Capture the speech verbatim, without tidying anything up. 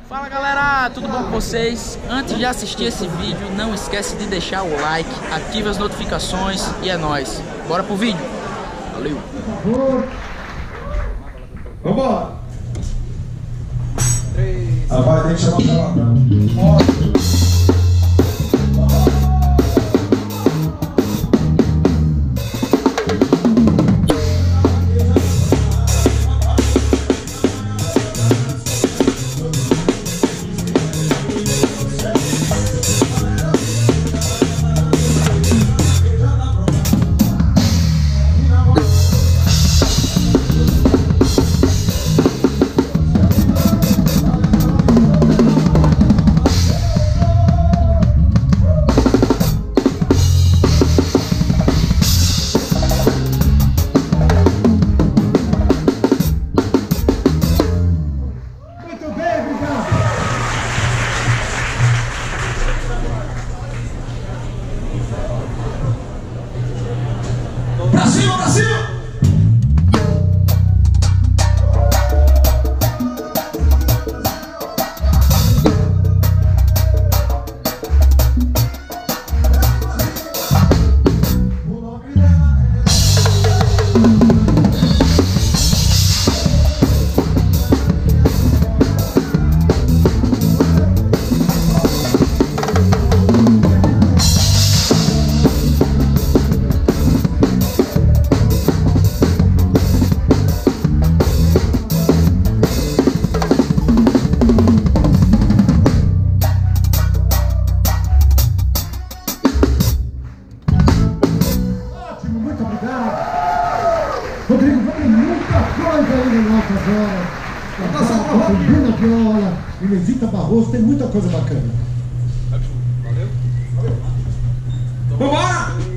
Fala galera, tudo bom com vocês? Antes de assistir esse vídeo, não esquece de deixar o like, ative as notificações e é nóis. Bora pro vídeo. Valeu. Vambora. Ah, vai, tem que chamar pra lá. Brasil, Brasil! Rodrigo, vai muita coisa aí no Altas Horas. Bruna Viola, Inesita Barroso, tem muita coisa bacana. Valeu? Valeu. Vambora!